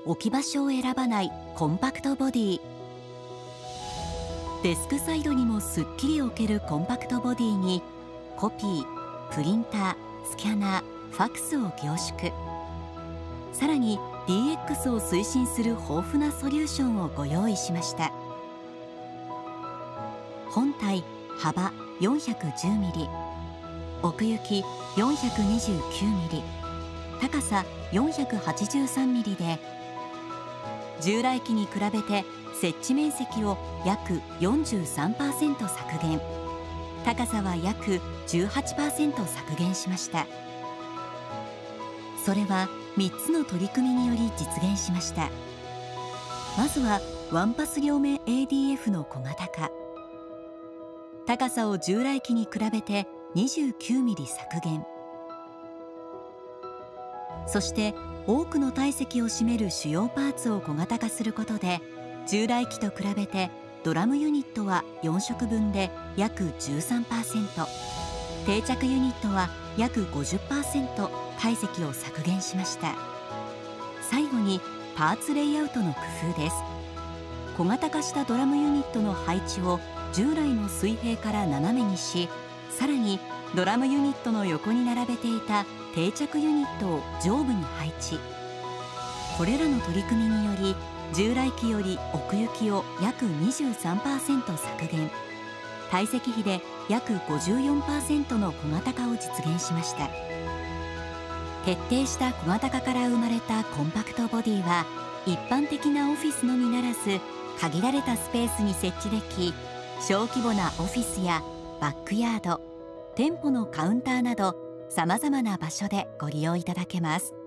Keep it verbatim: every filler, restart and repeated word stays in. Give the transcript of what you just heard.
置き場所を選ばないコンパクトボディ。デスクサイドにもすっきり置けるコンパクトボディに、コピー、プリンター、スキャナー、ファクスを凝縮。さらに ディーエックス を推進する豊富なソリューションをご用意しました。本体幅 よんひゃくじゅうミリ、奥行き よんひゃくにじゅうきゅうミリ、高さ よんひゃくはちじゅうさんミリで、従来機に比べて設置面積を約 よんじゅうさんパーセント 削減、高さは約 じゅうはちパーセント 削減しました。それはみっつの取り組みにより実現しました。まずはワンパス両面 エーディーエフ の小型化。高さを従来機に比べてにじゅうきゅうミリ削減。そして多くの体積を占める主要パーツを小型化することで、従来機と比べてドラムユニットはよん色分で約 じゅうさんパーセント、定着ユニットは約 ごじゅっパーセント 体積を削減しました。最後にパーツレイアウトの工夫です。小型化したドラムユニットの配置を従来の水平から斜めにし、さらにドラムユニットの横に並べていた定着ユニットを上部に配置。これらの取り組みにより、従来機より奥行きを約 にじゅうさんパーセント 削減、体積比で約 ごじゅうよんパーセント の小型化を実現しました。徹底した小型化から生まれたコンパクトボディは、一般的なオフィスのみならず限られたスペースに設置でき、小規模なオフィスやバックヤード、店舗のカウンターなどさまざまな場所でご利用いただけます。